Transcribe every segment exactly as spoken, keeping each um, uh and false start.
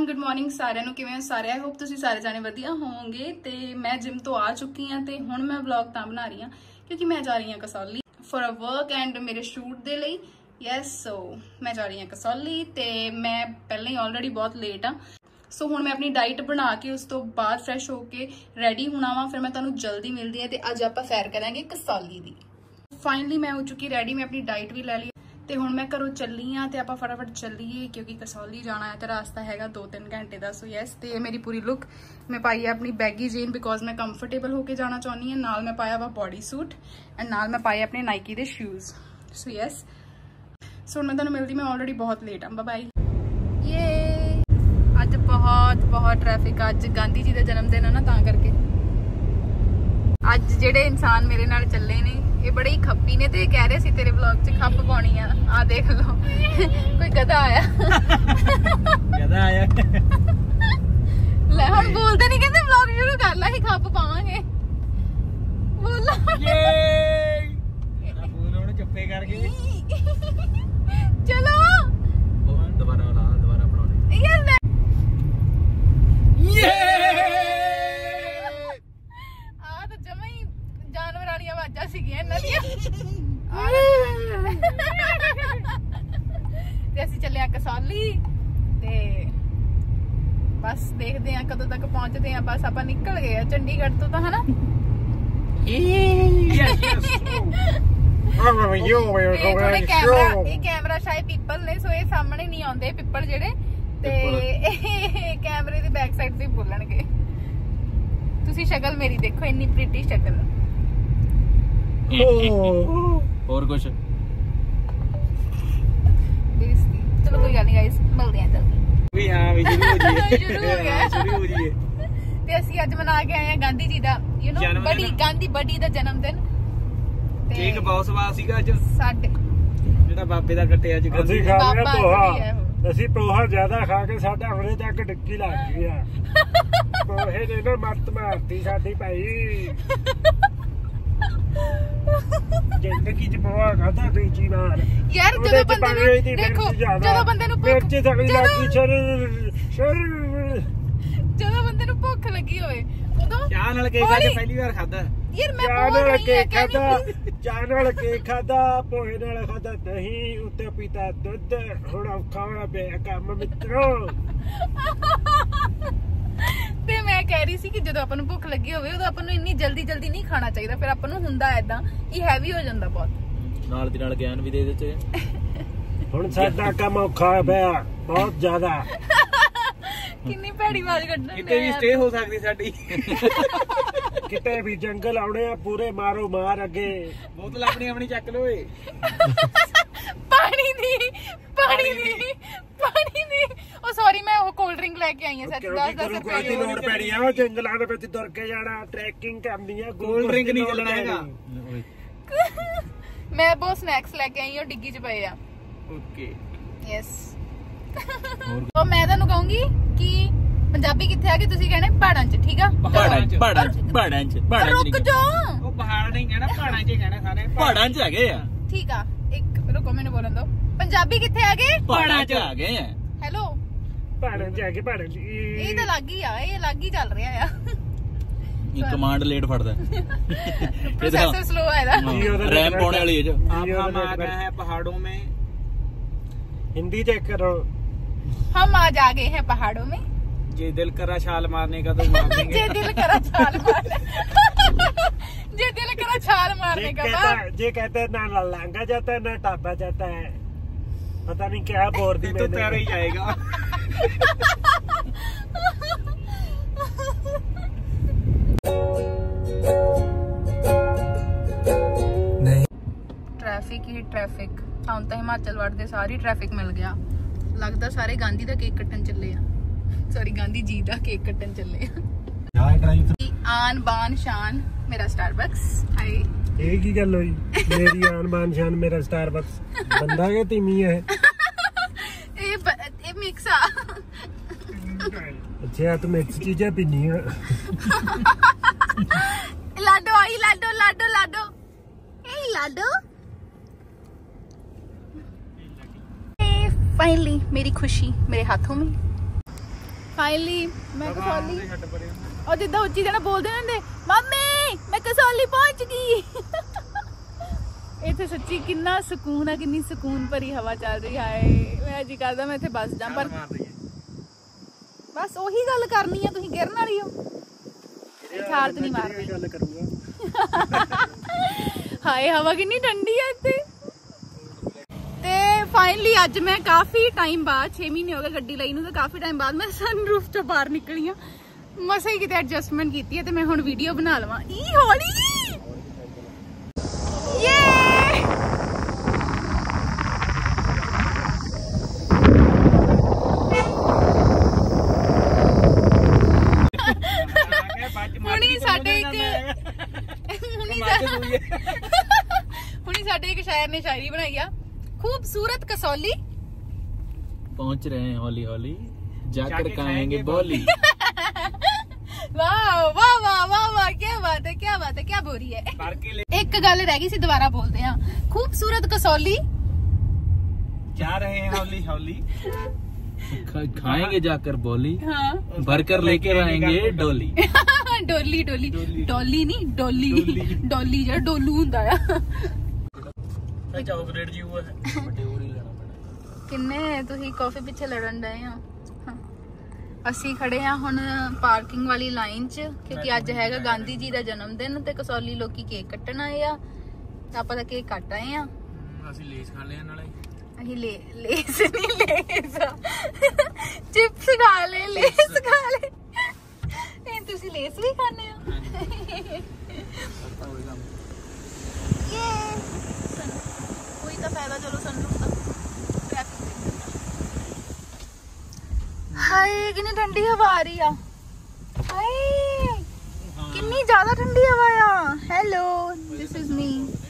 Good morning सारिਆਂ ਨੂੰ ਕਿਵੇਂ ਹੋ ਸਾਰੇ ਆਈ ਹੋਪ ਤੁਸੀਂ ਸਾਰੇ ਜਾਣੇ ਵਧੀਆ ਹੋਵੋਗੇ। ਤੇ ਮੈਂ ਜਿਮ ਤੋਂ ਆ ਚੁੱਕੀ ਹਾਂ ਤੇ ਹੁਣ ਮੈਂ ਵਲੌਗ ਤਾਂ ਬਣਾ ਰਹੀ ਹਾਂ ਕਿਉਂਕਿ ਮੈਂ ਜਾ ਰਹੀ ਹਾਂ Kasauli for a work and मेरे शूट ਦੇ ਲਈ। यस सो मैं जा रही ਹਾਂ ਕਸੌਲੀ ਤੇ ਮੈਂ ਪਹਿਲਾਂ ਹੀ ਆਲਰੇਡੀ ਬਹੁਤ ਲੇਟ ਆ। ਸੋ ਹੁਣ ਮੈਂ ਆਪਣੀ ਡਾਈਟ ਬਣਾ ਕੇ ਉਸ ਤੋਂ ਬਾਅਦ ਫਰੈਸ਼ ਹੋ ਕੇ ਰੈਡੀ ਹੋਣਾ ਵਾ, ਫਿਰ ਮੈਂ ਤੁਹਾਨੂੰ ਜਲਦੀ ਮਿਲਦੀ ਹੈ ਤੇ ਅੱਜ ਆਪਾਂ ਸੈਰ ਕਰਾਂਗੇ ਕਸੌਲੀ ਦੀ। फाइनली मैं हो चुकी रेडी, मैं अपनी डाइट भी लै ली ते हुण मैं घरों चली हाँ ते आपां फटाफट चलीए क्योंकि कसौली जाना है तो रास्ता हैगा दो तीन घंटे का। सो यस ते मेरी पूरी लुक मैं पाई है अपनी बैगी जीन बिकॉज मैं कंफर्टेबल होके जाना चाहनी हाँ। नाल मैं पाया वा बॉडी सूट एंड नाल मैं पाए अपने नाइकी दे शूज़। सो यस सो मैं तुहानूं मिलदी, मैं ऑलरेडी बहुत लेट हाँ। Bye bye. ये अज बहुत बहुत ट्रैफिक, अज गांधी जी का जन्मदिन है ना तां करके अज जिहड़े इंसान मेरे नाल चले ने ये बड़े ही खप्पी ने ते कह रहे सी तेरे व्लॉग च खप पाउणी आ। आ देख लो कोई गधा आया गधा आया ले हुण बोलदे नहीं, कहंदे व्लॉग शुरू कर ला ही खप पावांगे। बोला ये तेरा बोल हुण चुप्पे करके चलो दोबारा ला दोबारा बनाउने यार ये चले कसौली ते बस देखते हैं कदों तक पहुंचते हैं। बस आप निकल गए चंडीगढ़ तो, है ना। कैमरा शायद पीपल ने सो ये सामने नहीं आते पीपल जेडे ते कैमरे दी बैक साइड से बोलणगे। तुसी शक्ल मेरी देखो, इन्नी प्रिटी शक्ल। और कुछ चलो कोई गल नहीं गाइस, मिलते हैं जल्दी। भी हां भी शुरू हो जाइए शुरू हो गया शुरू हो जाइए ते असि आज मना के आए हैं गांधी जी दा यू नो बड़ी गांधी बड़ी दा जन्मदिन ते केक बहुत सवाद सीगा आज साडे जेड़ा बाबे दा कट्टे आज ਅਸੀਂ ਖਾ ਲਿਆ ਪੋਹਾ। ਅਸੀਂ ਪੋਹਾ ਜ਼ਿਆਦਾ ਖਾ ਕੇ ਸਾਡਾ ਹੁਣੇ ਤੱਕ ਡਿੱਕੀ ਲੱਗ ਗਈ ਆ। ਪੋਹੇ ਨੇ ਨਾ ਮੱਤ ਮਾਰਤੀ ਸਾਡੀ ਭਾਈ। ਜ਼ਿੰਦਗੀ ਚ ਪੋਹਾ ਖਾਦਾ ਦੂਜੀ ਵਾਰ ਯਾਰ ਜਦੋਂ ਬੰਦੇ ਨੂੰ ਦੇਖੋ ਜਦੋਂ ਬੰਦੇ ਨੂੰ ਭੁੱਖ ਲੱਗੀ ਲੱਗੀ ਸ਼ਰ ਸ਼ਰ ਜਦੋਂ ਬੰਦੇ ਨੂੰ ਭੁੱਖ ਲੱਗੀ ਹੋਵੇ ਉਦੋਂ ਚਾਹ ਨਾਲ ਕੇਕ ਅੱਜ ਪਹਿਲੀ ਵਾਰ ਖਾਦਾ ਯਾਰ ਮੈਂ ਚਾਹ ਨਾਲ ਕੇਕ ਖਾਦਾ ਚਾਹ ਨਾਲ ਕੇਕ ਖਾਦਾ ਪੋਹੇ ਨਾਲ ਖਾਦਾ ਦਹੀਂ ਉੱਤੇ ਪੀਤਾ ਦੁੱਧ। ਹੁਣ ਔਖਾ ਹੋਇਆ ਪਿਆ ਕੰਮ ਮਿੱਤਰੋ। ਤੇ ਮੈਂ ਕਹਿ ਰਹੀ ਸੀ ਕਿ ਜਦੋਂ ਆਪਾਂ ਨੂੰ ਭੁੱਖ ਲੱਗੀ ਹੋਵੇ ਉਦੋਂ ਆਪਾਂ ਨੂੰ ਇੰਨੀ ਜਲਦੀ ਜਲਦੀ ਨਹੀਂ ਖਾਣਾ ਚਾਹੀਦਾ, ਫਿਰ ਆਪਾਂ ਨੂੰ ਹੁੰਦਾ ਐਦਾਂ ਇਹ ਹੈਵੀ ਹੋ ਜਾਂਦਾ ਬਹੁਤ। ਨਾਲ ਦੀ ਨਾਲ ਗਿਆਨ ਵੀ ਦੇ ਦਿੱਤੇ। ਹੁਣ ਸਾਡਾ ਕੰਮ ਔਖਾ ਹੋਇਆ ਪਿਆ ਬਹੁਤ ਜ਼ਿਆਦਾ। ਕਿੰਨੀ ਭੈੜੀ ਆਵਾਜ਼ ਕੱਢਣ ਕਿਤੇ ਵੀ ਸਟੇ ਹੋ ਸਕਦੀ ਸਾਡੀ, ਕਿਤੇ ਵੀ ਜੰਗਲ ਆਉਣੇ ਆ ਪੂਰੇ ਮਾਰੋ ਮਾਰ। ਅੱਗੇ ਬੋਤਲ ਆਪਣੀ ਆਪਣੀ ਚੱਕ ਲਓ ਏ ਪਾਣੀ ਦੀ ਪਾਣੀ ਦੀ ਪਾਣੀ ਦੀ। ਉਹ ਸੌਰੀ ਮੈਂ ਉਹ ਕੋਲਡ ਡਰਿੰਕ ਲੈ ਕੇ ਆਈ ਹਾਂ। ਸੱਚ ਦਸ ਦਸ ਰੁਪਏ ਦੀ ਲੋੜ ਪੈਣੀ ਆ। ਜੰਗਲਾਂ ਦੇ ਵਿੱਚ ਤੁਰ ਕੇ ਜਾਣਾ, ਟ੍ਰੈਕਿੰਗ ਕਰਨੀ ਆ। ਕੋਲਡ ਡਰਿੰਕ ਨਹੀਂ ਚੱਲਣਾ ਹੈਗਾ। ਮੈਂ ਬਹੁਤ ਸਨੈਕਸ ਲੈ ਕੇ ਆਈ ਹਾਂ, ਡਿੱਗੀ ਚ ਪਏ ਆ। Okay yes. तो मैं ਤੁਹਾਨੂੰ ਕਹੂੰਗੀ ਕਿ ਪੰਜਾਬੀ ਕਿੱਥੇ ਆ ਕੇ ਤੁਸੀਂ ਕਹਿੰਦੇ ਪਹਾੜਾਂ 'ਚ, ਠੀਕ ਆ। ਪਹਾੜਾਂ 'ਚ ਪਹਾੜਾਂ 'ਚ ਪਹਾੜਾਂ 'ਚ ਪਹਾੜਾਂ 'ਚ ਰੁਕ ਜਾ, ਉਹ ਪਹਾੜ ਨਹੀਂ ਕਹਿਣਾ ਪਹਾੜਾਂ 'ਚ ਕਹਿਣਾ। ਸਾਰੇ ਪਹਾੜਾਂ 'ਚ ਹੈਗੇ ਆ, ਠੀਕ ਆ। ਇੱਕ ਰੁਕੋ ਮੈਨੂੰ ਬੋਲਣ ਦਿਓ। ਪੰਜਾਬੀ ਕਿੱਥੇ ਆ ਗਏ? ਪਹਾੜਾਂ 'ਚ ਆ ਗਏ ਆ। ਹੈਲੋ ਪਹਾੜਾਂ 'ਚ ਆ ਗਏ ਪਹਾੜਾਂ 'ਚ। ਇਹ ਤਾਂ ਲੱਗ ਹੀ ਆ, ਇਹ ਲੱਗ ਹੀ ਚੱਲ ਰਿਹਾ ਆ। ਇਹ ਕਮਾਂਡ ਲੇਟ ਫੜਦਾ, प्रोसेसर स्लो है ना। रैम पाने वाली है जो। आप हम आ गए हैं पहाड़ों में। हिंदी चेक करो। हम आज आ गए हैं पहाड़ों में। जे दिल करा छाल मारने का तो मार देंगे। जे दिल करा छाल मारने जे दिल करा छाल मारने का बाद जे कहते हैं ना लांगा जाता है ना टापा जाता है, पता नहीं क्या बोल दी। तो तैर ही जाएगा। ट्रैफिक ही ट्रैफिक। हम तो हिमाचल वड़दे सारी ट्रैफिक मिल गया। लगता सारे गांधी दा केक कट्टन चले आ। सॉरी गांधी जी दा केक कट्टन चले आ। आन बान शान मेरा स्टारबक्स। हाय ਇਹ ਕੀ ਗੱਲ ਹੋਈ? ਮੇਰੀ ਆਨ ਬਾਨ ਸ਼ਾਨ ਮੇਰਾ ਸਟਾਰਬਕਸ। ਬੰਦਾ ਕਿ ਤੀਮੀ ਹੈ ਇਹ ਇਹ ਮਿਕਸ ਆ। ਅੱਛਾ ਤੂੰ ਮਿਕਸ ਚੀਜ਼ਾਂ ਪੀਨੀ ਆ। ਲਾਡੋ ਆਈ ਲਾਡੋ ਲਾਡੋ ਲਾਡੋ ਇਹ लाडो। फाइनली मेरी खुशी मेरे हाथों में। फाइनली मैं कसौली और जिदा उच्ची जना बोलते होंगे मम्मी मैं कसौली पहुंच गई। इतने सच्ची कितना सुकून है, कितनी सुकून भरी हवा चल रही है। मैं जी करदा मैं इतने बस जा पर बस ਉਹੀ ਗੱਲ ਕਰਨੀ ਆ, ਤੁਸੀਂ ਗਿਰਨ ਵਾਲੀ ਹੋ। ਛਾਲ ਤੇ ਨਹੀਂ ਮਾਰਨੀ ਗੱਲ ਕਰੂੰਗਾ। ਹਾਏ ਹਵਾ ਕਿੰਨੀ ਠੰਡੀ ਹੈ ਇੱਥੇ। ਤੇ ਫਾਈਨਲੀ ਅੱਜ ਮੈਂ ਕਾਫੀ ਟਾਈਮ ਬਾਅਦ ਛੇ ਮਹੀਨੇ ਹੋ ਗਏ ਗੱਡੀ ਲਈ ਨੂੰ, ਤੇ ਕਾਫੀ ਟਾਈਮ ਬਾਅਦ ਮੈਂ ਸਨਰੂਫ ਚੋਂ ਬਾਹਰ ਨਿਕਲੀ ਆ। ਮਸਾਂ ਹੀ ਕਿਤੇ ਐਡਜਸਟਮੈਂਟ ਕੀਤੀ ਹੈ ਤੇ ਮੈਂ ਹੁਣ ਵੀਡੀਓ ਬਣਾ ਲਵਾਂ। ਈ ਹੌਲੀ ਯੇ ਹੁਣੀ ਸਾਡੇ ਇੱਕ ਹੁਣੀ ਹੁਣੀ ਸਾਡੇ ਇੱਕ ਸ਼ਾਇਰ ਨੇ ਸ਼ਾਇਰੀ ਬਣਾਈ ਆ, खूबसूरत कसौली पहुंच रहे हैं हौली हौली जाकर खाएंगे बोली। वाह वाह वाह वाह वाह क्या बात है, क्या बात है, क्या बोरी है। एक गल रह गई सी, दोबारा बोलते हैं। खूबसूरत कसौली जा रहे हैं हौली हौली खाएंगे जाकर बोली। हाँ भरकर लेके आएंगे डोली। डोली डोली डोली नहीं डोली डोली जो डोलू हुंदा है। चॉकलेट जी हुआ है किन्ने तुसी कॉफी पिछे लड़न डए हो। ਅਸੀਂ ਖੜੇ ਆ ਹੁਣ ਪਾਰਕਿੰਗ ਵਾਲੀ ਲਾਈਨ 'ਚ, ਕਿਉਂਕਿ ਅੱਜ ਹੈਗਾ ਗਾਂਧੀ ਜੀ ਦਾ ਜਨਮ ਦਿਨ ਤੇ ਕਸੌਲੀ ਲੋਕੀ ਕੇਕ ਕੱਟਣ ਆਏ ਆ। ਤਾਂ ਆਪਾਂ ਤਾਂ ਕੇਕ ਕੱਟ ਆਏ ਆ। ਅਸੀਂ ਲੇਸ ਖਾ ਲਿਆ ਨਾਲੇ। ਅਸੀਂ ਲੈ ਲੇਸ ਨਹੀਂ ਲੇਸ ਚਿਪਸ ਖਾ ਲਏ, ਲੇਸ ਖਾ ਲਏ। ਇਹ ਤੁਸੀਂ ਲੇਸ ਵੀ ਖਾਣੇ ਹੋ। ਇਹ ਕੋਈ ਤਾਂ ਫਾਇਦਾ ਚਲੋ ਸਨਰੂਫ ਦਾ। ਹਾਏ ਕਿੰਨੀ ਠੰਡੀ ਹਵਾ ਆ ਰਹੀ ਆ। ਹਾਏ ਕਿੰਨੀ ਜ਼ਿਆਦਾ ਠੰਡੀ ਹਵਾ ਆ। Hello this is me.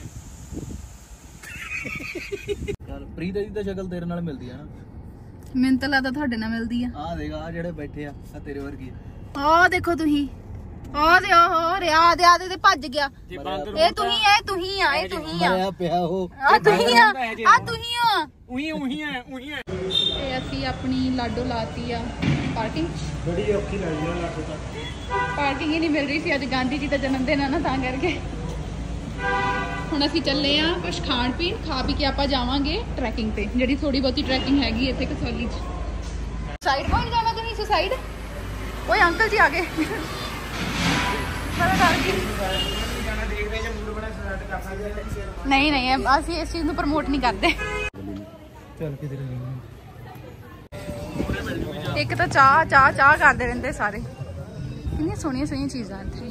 ਯਾਰ ਪ੍ਰੀਤ ਦੀ ਤਾਂ ਸ਼ਕਲ ਤੇਰੇ ਨਾਲ ਮਿਲਦੀ ਆ ਨਾ। ਮੈਨੂੰ ਤਾਂ ਲੱਗਦਾ ਤੁਹਾਡੇ ਨਾਲ ਮਿਲਦੀ ਆ। ਆ ਦੇਖ ਆ ਜਿਹੜੇ ਬੈਠੇ ਆ ਆ ਤੇਰੇ ਵਰਗੀ। ਆਹ ਦੇਖੋ ਤੁਸੀਂ, ਆਹ ਦੇ ਆਹ ਰਿਆ ਦੇ ਆ ਦੇ ਭੱਜ ਗਿਆ। ਇਹ ਤੁਸੀਂ ਐ ਤੁਸੀਂ ਆ ਇਹ ਤੁਸੀਂ ਆ ਮਰਿਆ ਪਿਆ ਉਹ ਆ ਤੁਸੀਂ ਆ ਆ ਤੁਸੀਂ ਆ ਉਹੀ ਉਹੀ ਹੈ ਉਹੀ ਹੈ। ਤੇ ਅਸੀਂ ਆਪਣੀ ਲਾਡੋ ਲਾਤੀ ਆ ਪਾਰਕਿੰਗ। ਬੜੀ ਔਖੀ ਲੱਗੀ ਆ ਲਾਡੋ ਤਾਂ। ਪਾਰਕਿੰਗ ਹੀ ਨਹੀਂ ਮਿਲ ਰਹੀ ਸੀ, ਅੱਜ ਗਾਂਧੀ ਜੀ ਦਾ ਜਨਮ ਦਿਨ ਆ ਨਾ ਤਾਂ ਕਰਕੇ। ਹੁਣ ਅਸੀਂ ਚੱਲੇ ਆ ਕੁਝ ਖਾਣ ਪੀਣ, ਖਾ ਪੀ ਕੇ ਆਪਾਂ ਜਾਵਾਂਗੇ ਟਰੈਕਿੰਗ ਤੇ, ਜਿਹੜੀ ਥੋੜੀ ਬਹੁਤੀ ਟਰੈਕਿੰਗ ਹੈਗੀ ਇੱਥੇ ਕਸੌਲੀ 'ਚ। ਸਾਈਡ ਪੁਆਇੰਟ ਜਾਣਾ ਤੁਸੀਂ ਸੁਸਾਈਡ। ਓਏ ਅੰਕਲ ਜੀ ਆ ਗਏ। ਨਹੀਂ ਨਹੀਂ ਅਸੀਂ ਇਸ ਚੀਜ਼ ਨੂੰ ਪ੍ਰਮੋਟ ਨਹੀਂ ਕਰਦੇ। ਇੱਕ ਤਾਂ ਚਾਹ ਚਾਹ ਚਾਹ ਕਰਦੇ ਰਹਿੰਦੇ ਸਾਰੇ। ਕਿੰਨੀਆਂ ਸੋਹਣੀਆਂ ਸੋਹਣੀਆਂ ਚੀਜ਼ਾਂ ਇੱਥੇ।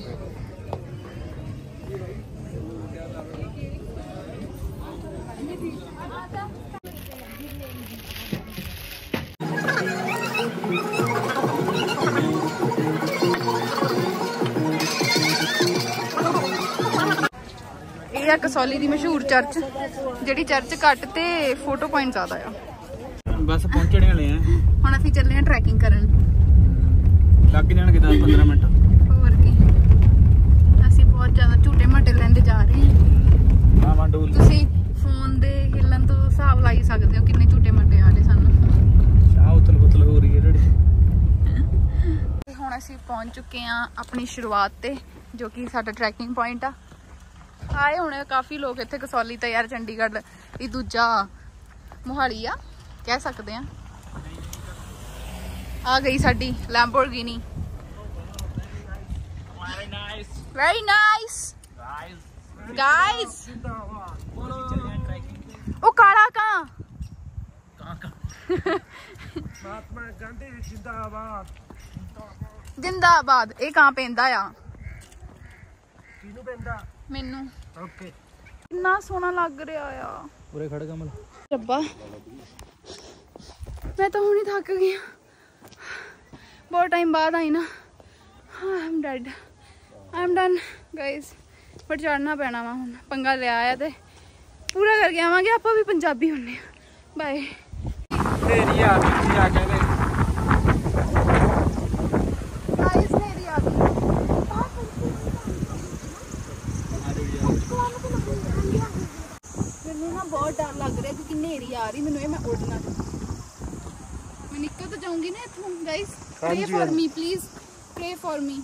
ਇਹ ਆ ਕਸੌਲੀ ਦੀ ਮਸ਼ਹੂਰ ਚਰਚ, ਜਿਹੜੀ ਚਰਚ ਘੱਟ ਤੇ ਫੋਟੋ ਪੁਆਇੰਟ ਜ਼ਿਆਦਾ ਆ। ਬਸ ਪਹੁੰਚਣੇ ਵਾਲੇ ਆ। ਹੁਣ ਅਸੀਂ ਚੱਲੇ ਆ ਟਰੈਕਿੰਗ ਕਰਨ। ਲੱਗ ਜਾਣਗੇ ਦਸ ਪੰਦਰਾਂ ਮਿੰਟ। ਹੋਰ ਕੀ, ਅਸੀਂ ਬਹੁਤ ਜ਼ਿਆਦਾ ਝੂਟੇ ਮਾਟੇ ਲੈਂਦੇ ਜਾ ਰਹੇ ਹਾਂ। ਆਵਾਂ ਡੋਲ ਤੁਸੀਂ ਫੋਨ ਦੇ ਹਿੱਲਣ ਤੋਂ ਹਿਸਾਬ ਲਾਈ ਸਕਦੇ ਹੋ ਕਿੰਨੇ ਝੂਟੇ ਮਾਟੇ ਆ ਰਹੇ ਸਾਨੂੰ। ਚਾਹ ਉਤਲ ਪੁਤਲ ਹੋ ਰਹੀ ਹੈ ਜਿਹੜੀ। ਹੁਣ ਅਸੀਂ ਪਹੁੰਚ ਚੁੱਕੇ ਆ ਆਪਣੀ ਸ਼ੁਰੂਆਤ ਤੇ, ਜੋ ਕਿ ਸਾਡਾ ਟਰੈਕਿੰਗ ਪੁਆਇੰਟ ਆ। ਆਏ ਹੁਣ ਕਾਫੀ ਲੋਕ ਇੱਥੇ ਕਸੌਲੀ ਤਾਂ ਯਾਰ ਚੰਡੀਗੜ੍ਹ ਇਹ ਦੂਜਾ ਮੋਹਾਲੀ ਆ ਕਹਿ ਸਕਦੇ ਆ। ਆ ਗਈ ਸਾਡੀ ਲੈਂਬੋਰਗਿਨੀ। Very nice guys. ਉਹ ਕਾਲਾ ਕਾਂ ਮਹਾਤਮਾ ਗਾਂਧੀ ਜਿੰਦਾਬਾਦ ਜਿੰਦਾਬਾਦ। ਇਹ ਕਾਂ ਪੈਂਦਾ ਆ। ਕਿਹਨੂੰ ਪੈਂਦਾ? ਮੈਨੂੰ। ਓਕੇ ਕਿੰਨਾ ਸੋਹਣਾ ਲੱਗ ਰਿਹਾ ਆ। ਪੂਰੇ ਖੜ ਕਮਲ। ਰੱਬਾ ਮੈਂ ਤਾਂ ਹੁਣੀ ਥੱਕ ਗਈ ਆ, ਬਹੁਤ ਟਾਈਮ ਬਾਅਦ ਆਈ ਨਾ। I am dead, I am done guys. ਪਰ ਚੜਨਾ ਪੈਣਾ ਵਾ ਹੁਣ, ਪੰਗਾ ਲਿਆ ਆ ਤੇ ਪੂਰਾ ਕਰਕੇ ਆਵਾਂਗੇ। ਆਪਾਂ ਵੀ ਪੰਜਾਬੀ ਹੁੰਨੇ ਆ। ਬਾਏ। ਤੇਰੀ ਆ ਗਈ ਆ ਕਹਿੰਦੇ ਗਾਇਸ ਮੇਰੀ ਆ ਗਈ। ਮੈਨੂੰ ਨਾ ਬਹੁਤ ਡਰ ਲੱਗ ਰਿਹਾ ਕਿਉਂਕਿ ਹਨੇਰੀ ਆ ਰਹੀ। ਮੈਨੂੰ ਇਹ ਮੈਂ ਉੱਡਣਾ, ਮੈਂ ਨਿਕਲ ਤਾਂ ਜਾਊਂਗੀ ਨਾ ਇੱਥੋਂ guys. Pray for me, please. Pray for me.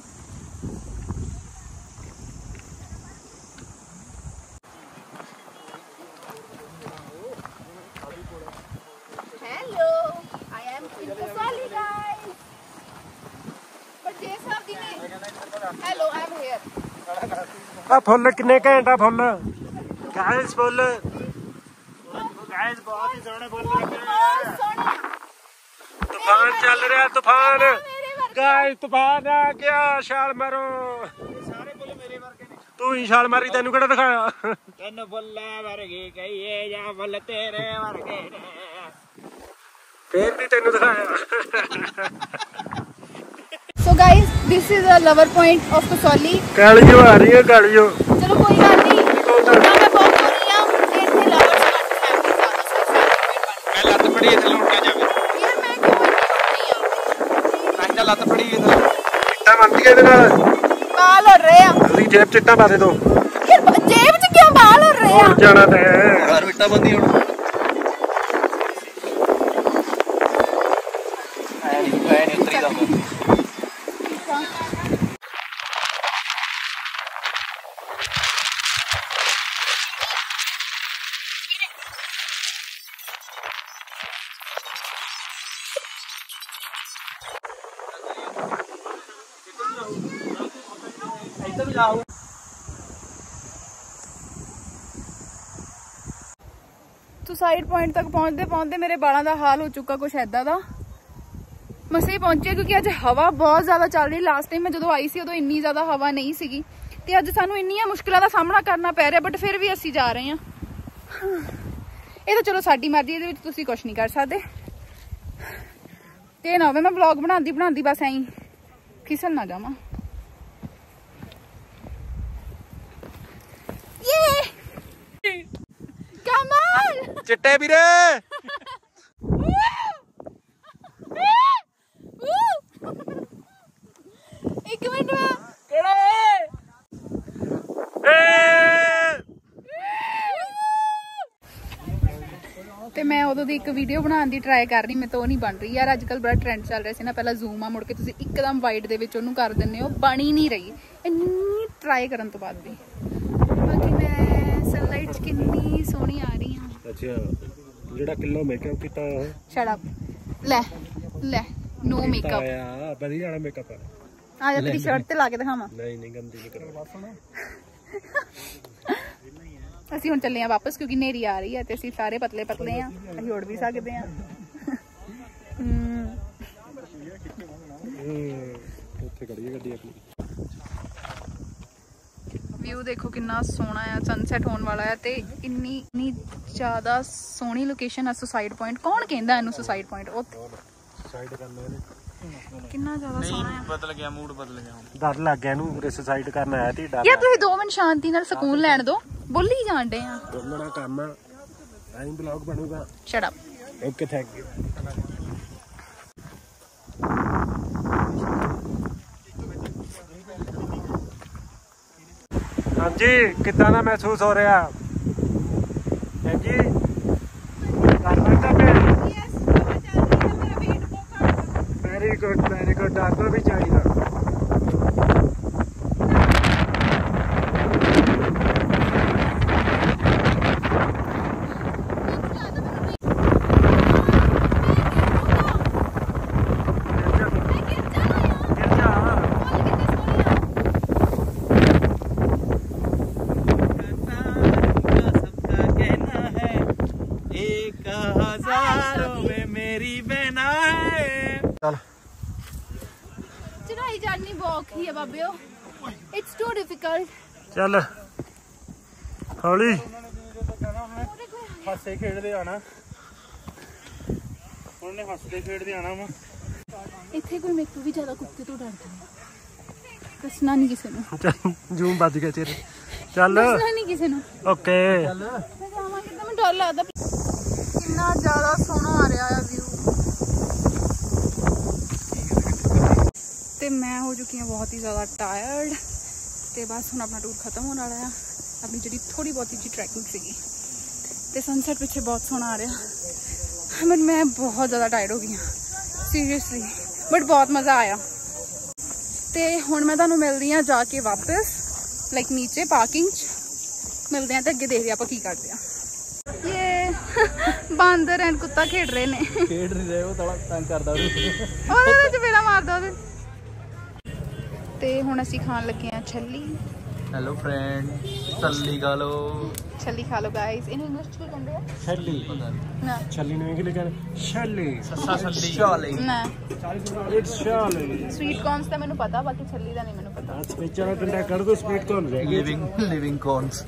Hello, I am in Kasali, guys. But Jay Saab ji ne. Hello, I am here. ਆ ਫੁੱਲ ਕਿੰਨੇ ਘੰਟਾ ਫੁੱਲ ਗਾਇਸ ਫੁੱਲ ਗਾਇਸ ਬਹੁਤ ਹੀ ਸੋਹਣੇ ਫੁੱਲ ਲੱਗੇ ਹੋਏ। ਤੂਫਾਨ ਚੱਲ ਰਿਹਾ ਤੂਫਾਨ ਗਾਇਸ ਤੂਫਾਨ ਆ ਗਿਆ ਛਾਲ ਮਾਰੋ ਸਾਰੇ ਫੁੱਲ ਮੇਰੇ ਵਰਗੇ ਨੇ ਤੂੰ ਹੀ ਛਾਲ ਮਾਰੀ ਤੈਨੂੰ ਕਿਹੜਾ ਦਿਖਾਇਆ ਤੈਨੂੰ ਫੁੱਲਾਂ ਵਰਗੇ ਕਹੀਏ ਜਾਂ ਫੁੱਲ ਤੇਰੇ ਵਰਗੇ ਨੇ ਫੇਰ ਵੀ ਤੈਨੂੰ ਦਿਖਾਇਆ। So guys, this is a lover point of Kasoli. ਕਾਲੀਓ ਆ ਰਹੀ ਹੈ ਕਾਲੀਓ। ਚਲੋ ਕੋਈ ਗੱਲ ਨਹੀਂ ਨਾ ਮੈਂ ਬਹੁਤ ਹੋਣੀ ਆ ਇੱਥੇ ਲਵਰਸ ਘੱਟ ਫੈਮਿਲੀ ਜ਼ਿਆਦਾ ਸੋਸਾਇਟੀ ਮੈਂ ਲੱਤ ਫੜੀ ਇੱਥੇ ਲੁੱਟ ਕੇ ਜਾਵੇ ਯਾਰ ਮੈਂ ਕਿਉਂ ਨਹੀਂ ਆ ਮੈਂ ਤਾਂ ਲੱਤ ਫੜੀ ਇੱਥੇ ਚਿੱਟਾ ਮੰਦੀ ਇਹਦੇ ਨਾਲ ਬਾਲ ਹੋ ਰਹੇ ਆ ਜਲਦੀ ਜੇਬ ਚਿੱਟਾ ਪਾ ਦੇ ਦੋ ਯਾਰ ਜੇਬ 'ਚ ਕਿਉਂ ਬਾਲ ਹੋ ਰਹੇ ਆ ਹੋਰ ਜਾਣਾ ਤੇ ਯਾਰ ਮਿੱਟਾ ਬੰਦੀ ਹੁਣ ਐ ਨਹੀਂ ਐ ਨਹੀਂ ਉਤਰੀ ਦਾ ਸੁਸਾਈਡ ਪੁਆਇੰਟ ਤੱਕ ਪਹੁੰਚਦੇ ਪਹੁੰਚਦੇ ਮੇਰੇ ਬਾਲਾਂ ਦਾ ਹਾਲ ਹੋ ਚੁੱਕਾ ਕੁਛ ਐਦਾਂ ਦਾ ਮਸੇ ਪਹੁੰਚੇ ਕਿਉਂਕਿ ਅੱਜ ਹਵਾ ਬਹੁਤ ਜ਼ਿਆਦਾ ਚੱਲ ਰਹੀ। ਲਾਸਟ ਟਾਈਮ ਮੈਂ ਜਦੋਂ ਆਈ ਸੀ ਉਦੋਂ ਇੰਨੀ ਜ਼ਿਆਦਾ ਹਵਾ ਨਹੀਂ ਸੀਗੀ ਤੇ ਅੱਜ ਸਾਨੂੰ ਇੰਨੀਆਂ ਮੁਸ਼ਕਿਲਾਂ ਦਾ ਸਾਹਮਣਾ ਕਰਨਾ ਪੈ ਰਿਹਾ ਬਟ ਫਿਰ ਵੀ ਅਸੀਂ ਜਾ ਰਹੇ ਹਾਂ। ਇਹ ਤਾਂ ਚਲੋ ਸਾਡੀ ਮਰਜ਼ੀ ਇਹਦੇ ਵਿੱਚ ਤੁਸੀਂ ਕੁਛ ਨਹੀਂ ਕਰ ਸਕਦੇ ਤੇ ਨਾ ਹੋਵੇ ਮੈਂ ਵਲੌਗ ਬਣਾਉਂਦੀ ਬਣਾਉਂਦੀ ਬਸ ਐਂ ਫਿਸਲ ਨਾ ਜਾਵਾਂ। ਕਮਾਲ ਚਿੱਟੇ ਵੀਰੇ ਇੱਕ ਮਿੰਟ ਮੈਂ ਤੇ ਮੈਂ ਉਦੋਂ ਦੀ ਇੱਕ ਵੀਡੀਓ ਬਣਾਉਣ ਦੀ ਟਰਾਈ ਕਰ ਰਹੀ ਮੈਂ ਤਾਂ ਉਹ ਨਹੀਂ ਬਣ ਰਹੀ ਯਾਰ। ਅੱਜ ਕੱਲ ਬੜਾ ਟ੍ਰੈਂਡ ਚੱਲ ਰਿਹਾ ਸੀ ਨਾ ਪਹਿਲਾਂ ਜ਼ੂਮ ਆ ਮੁੜ ਕੇ ਤੁਸੀਂ ਇੱਕਦਮ ਵਾਈਡ ਦੇ ਵਿੱਚ ਉਹਨੂੰ ਕਰ ਦਿੰਦੇ ਹੋ ਬਣੀ ਨਹੀਂ ਰਹੀ ਇੰਨੀ ਟਰਾਈ ਕਰਨ ਤੋਂ ਬਾਅਦ ਵੀ। ਬਾਕੀ ਮੈਂ ਸਨਲਾਈਟ 'ਚ ਕਿੰਨੀ ਸੋਹਣੀ ਆ ਰਹੀ ਹਾਂ। ਅੱਛਾ ਜਿਹੜਾ ਕਿਲੋ ਮੇਕਅਪ ਕੀਤਾ ਉਹ ਸ਼ਟ ਅਪ ਲੈ ਲੈ ਨੋ ਮੇਕਅਪ ਆ ਵਧੀਆ ਵਾਲਾ ਮੇਕਅਪ ਆ ਆ ਜਾ ਤੇਰੀ ਸ਼ਰਟ ਤੇ ਲਾ ਕੇ ਦਿਖਾਵਾਂ। ਨਹੀਂ ਨਹੀਂ ਗੰਦੀ ਨਹੀਂ ਕਰਵਾ ਅਸੀਂ ਹੁਣ ਚੱਲੇ ਆ ਵਾਪਸ ਕਿਉਂਕਿ ਨੇਰੀ ਆ ਰਹੀ ਹੈ ਤੇ ਅਸੀਂ ਸਾਰੇ ਪਤਲੇ ਪਤਲੇ ਆ ਅਸੀਂ ਉੜ ਵੀ ਸਕਦੇ ਆ। ਉੱਥੇ ਖੜੀ ਹੈ ਗੱਡੀ ਆਪਣੀ। ਵਿਊ ਦੇਖੋ ਕਿੰਨਾ ਸੋਹਣਾ ਆ ਸਨਸੈਟ ਹੋਣ ਵਾਲਾ ਹੈ ਤੇ ਇੰਨੀ ਇੰਨੀ ਜ਼ਿਆਦਾ ਸੋਹਣੀ ਲੋਕੇਸ਼ਨ ਆ ਸੁਸਾਈਡ ਪੁਆਇੰਟ। ਕੌਣ ਕਹਿੰਦਾ ਇਹਨੂੰ ਸੁਸਾਈਡ ਪੁਆਇੰਟ ਉਹ ਸੁਸਾਈਡ ਕਰਨਾ ਇਹਨੇ ਕਿੰਨਾ ਜ਼ਿਆਦਾ ਸੋਹਣਾ ਆ। ਬਦਲ ਗਿਆ ਮੂਡ ਬਦਲ ਗਿਆ ਡਰ ਲੱਗ ਗਿਆ ਇਹਨੂੰ ਉਰੇ ਸੁਸਾਈਡ ਕਰਨ ਆਇਆ ਤੇ ਡਰ ਯਾਰ ਤੁਸੀਂ ਦੋ ਮਿੰਟ ਸ਼ਾਂਤੀ ਨਾਲ ਸਕੂਨ ਲੈਣ ਦਿਓ ਬੋਲੀ ਜਾਣ ਡੇ ਆ। ਬੋਲਣਾ ਕੰਮ ਆ ਐਂ ਬਲੌਗ ਬਣੂਗਾ। Shut up okay thank you. ਹਾਂਜੀ ਕਿੱਦਾਂ ਦਾ ਮਹਿਸੂਸ ਹੋ ਰਿਹਾ ਹੈ ਜੀ? ਵੈਰੀ ਗੁੱਡ ਵੈਰੀ ਗੁੱਡ ਡਰਨਾ ਵੀ ਚਾਹੀਦਾ। ਚੜਾਈ ਚੜਨੀ ਬਹੁਤ ਔਖੀ ਹੈ ਬਾਬਿਓ ਇਟਸ ਟੂ ਡਿਫਿਕਲਟ। ਚੱਲ ਹੌਲੀ ਹਾਸੇ ਖੇਡਦੇ ਆਣਾ ਉਹਨੇ ਹੱਸਦੇ ਖੇਡਦੇ ਆਣਾ ਵਾ। ਇੱਥੇ ਕੋਈ ਮੇਰੇ ਤੋਂ ਵੀ ਜ਼ਿਆਦਾ ਕੁੱਤੇ ਤੋਂ ਡਰਦਾ ਹੈ ਦੱਸਣਾ ਨਹੀਂ ਕਿਸੇ ਨੂੰ। ਚੱਲ ਜੂਮ ਵੱਜ ਗਿਆ ਤੇਰੇ ਚੱਲ ਦੱਸਣਾ ਨਹੀਂ ਕਿਸੇ ਨੂੰ ਓਕੇ। ਮੈਂ ਜਾਵਾਂ ਕਿੱਦਾਂ ਮੈਨੂੰ ਡਰ ਲੱਗਦਾ ਕਿੰਨਾ ਜ਼ਿਆਦਾ ਸੋਹਣਾ ਆ ਰਿਹਾ ਆ ਵਿਊ ਤੇ ਮੈਂ ਹੋ ਚੁੱਕੀ ਹਾਂ ਬਹੁਤ ਹੀ ਜ਼ਿਆਦਾ ਟਾਇਰਡ ਤੇ ਬਸ ਹੁਣ ਆਪਣਾ ਟੂਰ ਖਤਮ ਹੋਣ ਵਾਲਾ ਆ। ਆਪਣੀ ਜਿਹੜੀ ਥੋੜੀ ਬਹੁਤੀ ਜੀ ਟਰੈਕਿੰਗ ਸੀਗੀ ਤੇ ਸਨਸੈਟ ਪਿੱਛੇ ਬਹੁਤ ਸੋਹਣਾ ਆ ਰਿਹਾ ਬਟ ਮੈਂ ਬਹੁਤ ਜ਼ਿਆਦਾ ਟਾਇਰਡ ਹੋ ਗਈ ਹਾਂ ਸੀਰੀਅਸਲੀ। ਬਟ ਬਹੁਤ ਮਜ਼ਾ ਆਇਆ। ਤੇ ਹੁਣ ਮੈਂ ਤੁਹਾਨੂੰ ਮਿਲਦੀ ਹਾਂ ਜਾ ਕੇ ਵਾਪਸ ਲਾਈਕ ਨੀਚੇ ਪਾਰਕਿੰਗ 'ਚ ਮਿਲਦੇ ਹਾਂ ਤੇ ਅੱਗੇ ਦੇਖਦੇ ਆਪਾਂ ਕੀ ਕਰਦੇ ਹਾਂ। ਇਹ ਬਾਂਦਰ ਐਂਡ ਕੁੱਤਾ ਖੇਡ ਰਹੇ ਨੇ। ਖੇਡ ਨਹੀਂ ਰਹੇ, ਉਹ ਥੋੜਾ ਤੰਗ ਕਰਦਾ ਉਹਦੇ ਵਿੱਚ ਮੇਰਾ ਮਾਰਦਾ ਉਹਦੇ। ਤੇ ਹੁਣ ਅਸੀਂ ਖਾਣ ਲੱਗੇ ਹਾਂ ਛੱਲੀ। ਹੈਲੋ ਫਰੈਂਡ, ਛੱਲੀ ਖਾ ਲੋ। ਛੱਲੀ ਖਾ ਲੋ ਗਾਇਸ। ਇਹਨੂੰ ਇੰਗਲਿਸ਼ ਚ ਕੀ ਕਹਿੰਦੇ ਆ? ਛੱਲੀ। ਨਾ ਛੱਲੀ ਨੂੰ ਇੰਗਲਿਸ਼ ਕਹਿੰਦੇ ਛੱਲੀ। ਸੱਸਾ ਛੱਲੀ। ਛੱਲੀ ਨਾ ਇਟਸ ਛੱਲੀ। ਸਵੀਟ ਕੌਰਨਸ ਤਾਂ ਮੈਨੂੰ ਪਤਾ, ਬਾਕੀ ਛੱਲੀ ਦਾ ਨਹੀਂ ਮੈਨੂੰ ਪਤਾ। ਅੱਜ ਵਿਚਾਰਾ ਕੰਡਾ ਕਰ ਦੋ ਸਵੀਟ ਕੌਰਨ ਰਹਿ ਗਏ। Living living corns.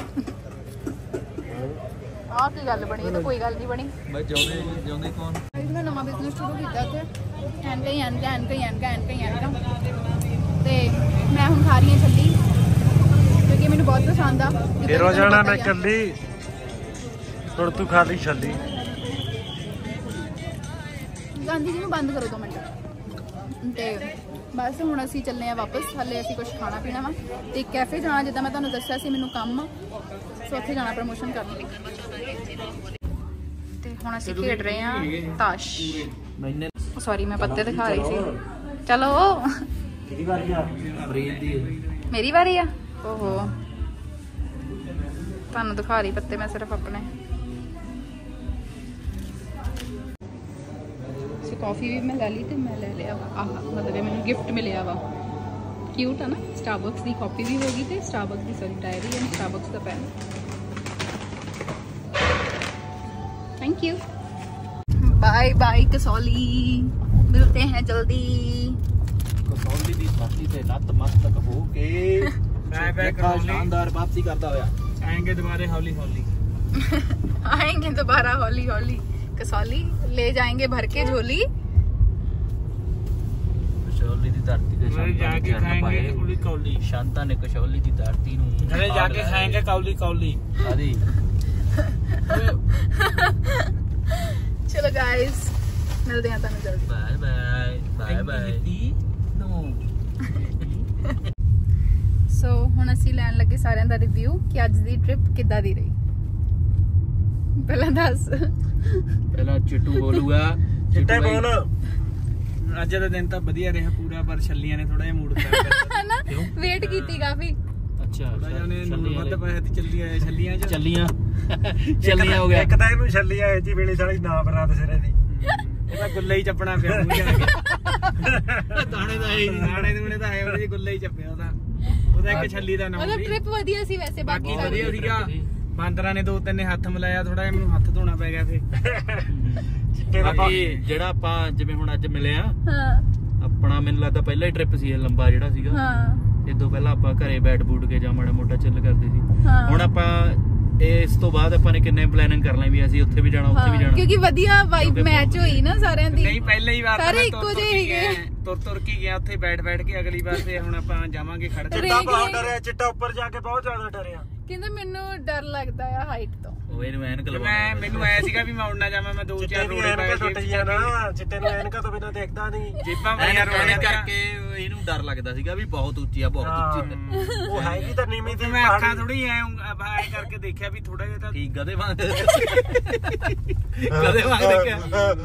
ਆਹ ਕੀ ਗੱਲ ਬਣੀ? ਇਹ ਤਾਂ ਕੋਈ ਗੱਲ ਨਹੀਂ ਬਣੀ। ਮੈਂ ਜਿਉਂਦੇ ਜਿਉਂਦੇ ਕੌਣ। ਮੈਂ ਨਵਾਂ ਬਿਜ਼ਨਸ ਸ਼ੁਰੂ ਕੀਤਾ ਇੱਥੇ ਐਨਕਾਂ ਹੀ ਐਨਕਾਂ ਐਨਕਾਂ ਹੀ ਐਨਕਾਂ ਐਨਕਾਂ ਹੀ ਐਨਕਾਂ। ਤੇ ਮੈਂ ਹੁਣ ਖਾ ਰਹੀ ਹਾਂ ਛੱਲੀ ਕਿਉਂਕਿ ਮੈਨੂੰ ਬਹੁਤ ਪਸੰਦ ਆ। ਫਿਰ ਹੋ ਜਾਣਾ ਮੈਂ ਕੱਲੀ। ਹੁਣ ਤੂੰ ਖਾ ਲਈ ਛੱਲੀ। ਗਾਂਧੀ ਜੀ ਨੂੰ ਬੰਦ ਕਰੋ ਦੋ ਮਿੰਟ। ਤੇ ਬਸ ਹੁਣ ਅਸੀਂ ਚੱਲੇ ਆ ਵਾਪਸ। ਹਾਲੇ ਅਸੀਂ ਕੁਝ ਖਾਣਾ ਪੀਣਾ ਵਾ ਤੇ ਇੱਕ ਕੈਫੇ ਜਾਣਾ, ਜਿੱਦਾਂ ਮੈਂ ਤੁਹਾਨੂੰ ਦੱਸਿਆ ਸੀ ਮੈਨੂੰ ਕੰਮ ਆ, ਸੋ ਉੱਥੇ ਜਾਣਾ ਪ੍ਰਮੋਸ਼ਨ ਕਰਨ ਲਈ। ਤੇ ਹੁਣ ਅਸੀਂ ਖੇਡ ਰਹੇ ਹਾਂ ਤਾਸ਼। ਸੌਰੀ ਮੈਂ ਪੱਤੇ ਦਿਖਾ ਰਹੀ ਸੀ। ਚਲੋ ਕਿਹਦੀ ਵਾਰੀ ਆ? ਬਰੀਲ ਦੀ ਮੇਰੀ ਵਾਰੀ ਆ। ਓਹੋ ਤੁਹਾਨੂੰ ਦਿਖਾ ਰਹੀ ਪੱਤੇ ਮੈਂ ਸਿਰਫ ਆਪਣੇ। ਸੋ ਕਾਫੀ ਵੀ ਮੈਂ ਲੈ ਲਈ ਤੇ ਮੈਂ ਲੈ ਲਿਆ ਆਹ ਮਤਲਬ ਇਹ ਮੈਨੂੰ ਗਿਫਟ ਮਿਲਿਆ ਵਾ। ਕਿਊਟ ਆ ਨਾ। ਸਟਾਰਬਕਸ ਦੀ ਕਾਪੀ ਵੀ ਹੋ ਗਈ ਤੇ ਸਟਾਰਬਕਸ ਦੀ ਸੌਰੀ ਡਾਇਰੀ ਐਂਡ ਸਟਾਰਬਕਸ ਦਾ pen. Thank you. Bye bye Kasauli, मिलते हैं जल्दी। कसौली ਦੀ ਧਰਤੀ ਤੇ ਨਤਮਸਤਕ ਹੋ ਕੇ ਬਾਏ ਬਾਏ कसौली। ਸ਼ਾਨਦਾਰ ਵਾਪਸੀ ਕਰਦਾ ਹੋਇਆ ਆਏਂਗੇ ਦੁਬਾਰੇ ਹੌਲੀ ਹੌਲੀ। आएंगे दोबारा हौली हौली। कसौली ले जाएंगे भर के झोली। ਕਸ਼ੌਲੀ ਦੀ ਧਰਤੀ ਤੇ घरे जाके खाएंगे कौली कौली। ਸ਼ਾਂਤਾ ਨੇ ਕਸ਼ੌਲੀ ਦੀ ਧਰਤੀ ਨੂੰ घरे जाके खाएंगे कौली कौली। ਆਦੀ। चलो गाइस मिलते हैं ਤੁਹਾਨੂੰ ਜਲਦੀ। Bye bye bye bye. So ਹੁਣ ਅਸੀਂ ਲੈਣ ਲੱਗੇ ਸਾਰਿਆਂ ਦਾ ਰਿਵਿਊ ਕਿ ਅੱਜ ਦੀ ਟ੍ਰਿਪ ਕਿੱਦਾਂ ਦੀ ਰਹੀ। ਪਹਿਲਾਂ ਦੱਸ। ਪਹਿਲਾਂ ਚਿੱਟੂ ਬੋਲੂਗਾ। ਚਿੱਟੇ ਬੋਲ। ਅੱਜ ਦਾ ਦਿਨ ਤਾਂ ਵਧੀਆ ਰਿਹਾ ਪੂਰਾ, ਪਰ ਛੱਲੀਆਂ ਨੇ ਥੋੜਾ ਜਿਹਾ ਮੂਡ ਖਰਾਬ ਕਰਤਾ। ਹੈ ਨਾ ਵੇਟ ਕੀਤੀ ਕਾਫੀ। ਅੱਛਾ ਉਹਨੇ ਨੂਰ ਵੱਧ ਪਾਇਆ ਤੇ ਚੱਲੀਆਂ ਛੱਲੀਆਂ ਚ ਚੱਲੀਆਂ ਚੱਲੀਆਂ ਹੋ ਗਿਆ। ਇੱਕ ਤਾਂ ਇਹਨੂੰ ਛੱਲੀ ਆਏ ਜੀ ਵੇਲੇ ਸਾਲੀ ਨਾ ਬਰਾਤ ਸਿਰੇ ਦੀ। ਇਹ ਤਾਂ ਗੁੱਲੇ ਹੀ ਚੱਪਣਾ ਪਿਆ ਮੂੰਹ ਜਾ ਕੇ। ਦਾਣੇ ਦਾ ਹੀ ਦਾਣੇ ਦੂਣੇ ਤਾਂ ਹੈ ਉਹਦੇ ਗੁੱਲੇ ਹੀ ਚੱਪਿਆ ਉਹਦਾ। ਉਹਦਾ ਇੱਕ ਛੱਲੀ ਦਾ ਨਾਮ ਮਤਲਬ ਸੀ। ਟ੍ਰਿਪ ਵਧੀਆ ਸੀ ਵੈਸੇ। ਬਾਕੀ ਬਾਕੀ ਵਧੀਆ ਸੀਗਾ। ਬਾਂਦਰਾਂ ਨੇ ਦੋ ਤਿੰਨ ਨੇ ਹੱਥ ਮਿਲਾਇਆ, ਥੋੜਾ ਜਿਹਾ ਮੈਨੂੰ ਹੱਥ ਧੋਣਾ ਪੈ ਗਿਆ ਫੇ। ਬਾਕੀ ਜਿਹੜਾ ਆਪਾਂ ਜਿਵੇਂ ਹੁਣ ਅੱਜ ਮਿਲੇ ਆ ਹਾਂ ਆਪਣਾ, ਮੈਨੂੰ ਲੱਗਦਾ ਪਹਿਲਾ ਹੀ ਟ੍ਰਿਪ ਸੀ ਇਹ ਲੰਬਾ ਜਿਹੜਾ ਸੀਗਾ। ਹਾਂ ਇਦੋਂ ਪਹਿਲਾਂ ਆਪਾਂ ਘਰੇ ਬੈਠ ਬੂਟ ਕੇ ਜਾਂ ਮਾੜਾ ਮੋਟਾ ਚਿੱਲ ਕਰਦੇ ਸੀ। ਹਾਂ। ਹੁਣ ਆਪਾਂ ਇਸ ਤੋਂ ਬਾਅਦ ਆਪਾਂ ਨੇ ਕਿੰਨੇ ਪਲੈਨਿੰਗ ਕਰ ਲਈ ਵੀ ਅਸੀਂ ਉੱਥੇ ਵੀ ਜਾਣਾ ਉੱਥੇ ਵੀ ਜਾਣਾ, ਕਿਉਂਕਿ ਵਧੀਆ ਵਾਈਬ ਮੈਚ ਹੋਈ ਨਾ ਸਾਰਿਆਂ ਦੀ। ਨਹੀਂ ਪਹਿਲੇ ਹੀ ਵਾਰ ਸਾਰੇ ਇੱਕੋ ਜਿਹੇ ਸੀਗੇ। ਤੁਰ ਤੁਰ ਕੇ ਗਿਆ ਉੱਥੇ ਬੈਠ ਬੈਠ ਕੇ। ਅਗਲੀ ਵਾਰ ਤੇ ਹੁਣ ਆਪਾਂ ਜਾਵਾਂਗੇ ਖੜ ਕੇ। ਚਿੱਟਾ ਬਹੁਤ ਡਰਿਆ। ਚਿੱਟਾ ਉੱਪਰ ਜਾ ਕੇ ਬਹੁਤ ਜ਼ਿਆਦਾ ਡਰਿਆ। ਕਹਿੰਦਾ ਮੈਨੂੰ ਡਰ ਲੱਗਦਾ ਆ ਹਾਈਟ ਤੋਂ। ਉਹ ਇਹਨੂੰ ਐਨਕ ਮੈਂ ਲਵਾਉਣਾ। ਮੈਨੂੰ ਆਇਆ ਸੀਗਾ ਵੀ ਮੈਂ ਉੜਨਾ ਜਾਵਾਂ। ਮੈਂ ਦੋ ਚਿੱਟੇ ਚਾਰ ਦੀ ਰੋੜੇ ਐਨਕਾਂ ਟੁੱਟ ਗਈਆਂ ਨਾ। ਚਿੱਟੇ ਨੂੰ ਐਨਕਾਂ ਤੋਂ ਬਿਨਾਂ ਦੇਖਦਾ ਨਹੀਂ। ਜੇਬਾਂ ਬੜੀਆਂ ਰੋੜੀਆਂ ਐਨਕ ਕਰਕੇ ਇਹਨੂੰ ਡਰ ਲੱਗਦਾ ਸੀਗਾ ਵੀ ਬਹੁਤ ਉੱਚੀ ਆ ਬਹੁਤ ਉੱਚੀ ਆ। ਉਹ ਹੈਗੀ ਤਾਂ ਨੀਵੀਂ ਤੇ ਦੀ। ਮੈਂ ਅੱਖਾਂ ਥੋੜੀ ਐ ਐ ਕਰਕੇ ਦੇਖਿਆ ਵੀ ਥੋੜਾ ਜਿਹਾ ਤਾਂ ਠੀਕ ਗਦੇ ਵਾਂਗ ਗਦੇ ਵਾਂਗ ਦੇਖਿਆ।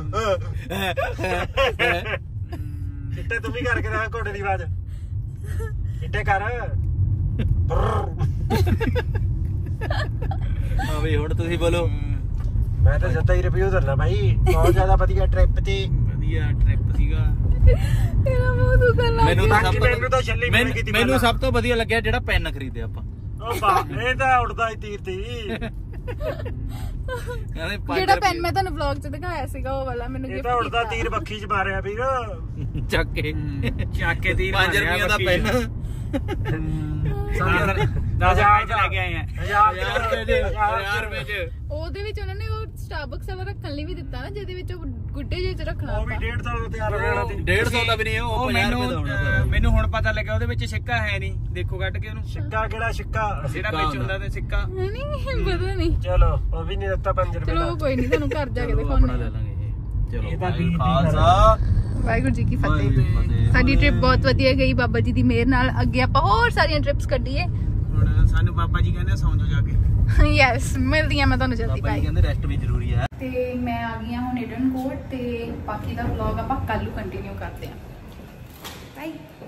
ਚਿੱਟੇ ਤੂੰ ਵੀ ਕਰਕੇ ਦੇਖ ਘੋੜੇ ਦੀ ਆਵਾਜ਼। ਚਿੱਟੇ ਕਰ। ਹਾਂ ਵੀ ਹੁਣ ਤੁਸੀਂ ਬੋਲੋ। ਮੈਂ ਤਾਂ ਜੱਦਾ ਹੀ ਰਿਵਿਊ ਦਿੰਦਾ ਭਾਈ। ਬਹੁਤ ਜ਼ਿਆਦਾ ਵਧੀਆ ਟ੍ਰਿਪ ਤੇ। ਵਧੀਆ ਟ੍ਰਿਪ ਸੀਗਾ। ਤੇਰਾ ਮੂੰਹ ਦੁਖਣ ਲੱਗ ਮੈਨੂੰ ਤਾਂ ਬਾਕੀ ਸਭ ਮੈਨੂੰ ਤਾਂ ਛੱਲੀ ਮਿਲ ਗਈ ਤੀ ਮੈਨੂੰ ਪਹਿਲਾਂ। ਸਭ ਤੋਂ ਵਧੀਆ ਲੱਗਿਆ ਜਿਹੜਾ ਪੈਨ ਖਰੀਦਿਆ ਆਪਾਂ। ਉਹ ਬਾਪ ਇਹ ਤਾਂ ਉੜਦਾ ਹੀ ਤੀਰ ਤੀ। ਕਹਿੰਦੇ ਪੰਜ ਜਿਹੜਾ ਰੁਪਏ ਪੈਨ ਮੈਂ ਤੁਹਾਨੂੰ ਵਲੌਗ 'ਚ ਦਿਖਾਇਆ ਸੀਗਾ ਉਹ ਵਾਲਾ ਮੈਨੂੰ ਇਹ ਗਿਫਟ ਤਾਂ ਉੜਦਾ ਕੀਤਾ। ਤੀਰ ਬੱਖੀ 'ਚ ਮਾਰਿਆ ਵੀਰ। ਚੱਕ ਕੇ ਚੱਕ ਕੇ ਤੀਰ ਪੰਜ ਰੁਪਈਆ ਦਾ ਪੈਨ ਦਸ ਰੁਪਏ ਚ ਲੈ ਕੇ ਆਏ ਆ। ਹਜ਼ਾਰ ਹਜ਼ਾਰ ਰੁਪਏ ਚ ਹਜ਼ਾਰ ਰੁਪਏ ਚ ਉਹਦੇ ਵਿੱਚ ਉਹਨਾਂ ਨੇ ਉਹ ਸਟਾਰਬਕਸ ਵਾਲਾ ਰੱਖਣ ਲਈ ਵੀ ਦਿੱਤਾ ਨਾ, ਜਿਹਦੇ ਵਿੱਚ ਉਹ ਗੁੱਡੇ ਜਿਹੇ 'ਚ ਰੱਖਣਾ ਉਹ ਵੀ ਆਪਾਂ। ਡੇਢ ਸੌ ਦਾ ਤਿਆਰ ਹੋ ਜਾਣਾ ਸੀ। ਡੇਢ ਸੌ ਦਾ ਵੀ ਨਹੀਂ, ਉਹ ਉਹ ਪੰਜਾਹ ਮੈਨੂੰ ਰੁਪਏ ਦਾ ਹੋਣਾ ਅਹ, ਮੈਨੂੰ ਹੁਣ ਪਤਾ ਲੱਗਾ ਉਹਦੇ ਵਿੱਚ ਸਿੱਕਾ ਹੈ ਨਹੀਂ। ਦੇਖੋ ਕੱਢ ਕੇ ਉਹਨੂੰ। ਸਿੱਕਾ ਕਿਹੜਾ ਸਿੱਕਾ? ਜਿਹੜਾ ਵਿੱਚ ਹੁੰਦਾ ਤੇ ਸਿੱਕਾ। ਨਹੀਂ ਪਤਾ ਨਹੀਂ। ਚਲੋ ਉਹ ਵੀ ਨਹੀਂ ਦਿੱਤਾ ਪੰਜ ਰੁਪਏ ਚਲੋ ਦਾ। ਉਹ ਕੋਈ ਨਹੀਂ, ਤੁਹਾਨੂੰ ਘਰ ਜਾ ਕੇ ਚਲੋ ਆਪਣਾ ਲੈ ਦਿਖਾਉਣੇ। ਲਾਂਗੇ ਇਹ। ਚਲੋ ਇਹ ਤਾਂ ਭਾਈ ਵੀ- ਖਾਲਸਾ ਵਾਹਿਗੁਰੂ ਜੀ ਕੀ ਵਾਹਿਗੁਰੂ ਜੀ ਕੀ ਫਤਿਹ। ਫਤਿਹ। ਸਾਡੀ ਟ੍ਰਿਪ ਬਹੁਤ ਵਧੀਆ ਗਈ ਬਾਬਾ ਜੀ ਦੀ ਮਿਹਰ ਨਾਲ। ਅੱਗੇ ਆਪਾਂ ਹੋਰ ਸਾਰੀਆਂ ਟ੍ਰਿਪਸ ਕੱਢੀਏ। ਹੁਣ ਸਾਨੂੰ ਬਾਬਾ ਜੀ ਕਹਿੰਦੇ ਸੌਂ ਜਾਓ ਜਾ ਕੇ। ਯੈਸ ਮਿਲਦੀ ਆ ਮੈਂ ਤੁਹਾਨੂੰ ਜਲਦੀ। ਬਾਬਾ ਜੀ ਬਾਈ। ਕਹਿੰਦੇ ਰੈਸਟ ਵੀ ਜ਼ਰੂਰੀ ਹੈ। ਤੇ ਮੈਂ ਆ ਗਈ ਹਾਂ ਹੁਣ ਏਡਨ ਕੋਟ ਤੇ ਬਾਕੀ ਦਾ ਵਲੌਗ ਆਪਾਂ ਕੱਲ ਨੂੰ ਕੰਟੀਨਿਊ ਕਰਦੇ ਹਾਂ। ਬਾਏ।